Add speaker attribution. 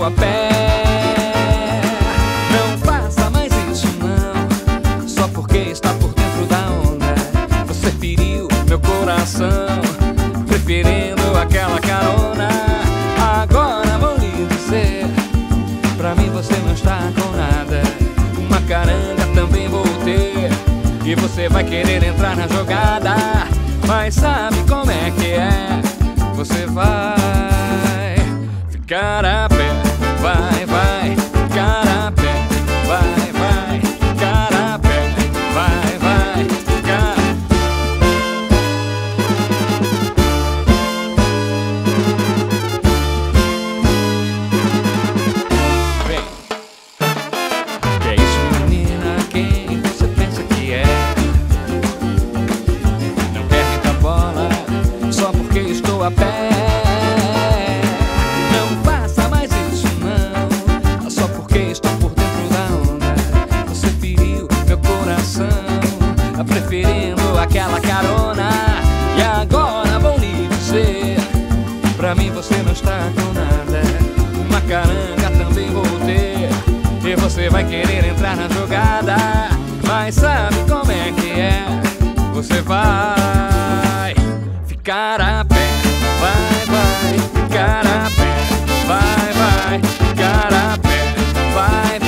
Speaker 1: estou a pé. Não faça mais isso não, só porque está por dentro da onda. Você feriu meu coração, preferindo aquela carona. Agora vou lhe dizer, pra mim você não está com nada. Uma caranga também vou ter, e você vai querer entrar na jogada. Mas sabe como é que é? Você vai ficar a pé, vai ficar a pé, vai ficar a pé, vai ficar. Vem. Que é isso, menina? Quem você pensa que é? Não quer muita bola só porque estou a pé. Preferindo aquela carona. E agora vou lhe dizer, pra mim você não está com nada. Uma caranga também vou ter, e você vai querer entrar na jogada. Mas sabe como é que é? Você vai ficar a pé, vai ficar a pé, vai ficar a pé, vai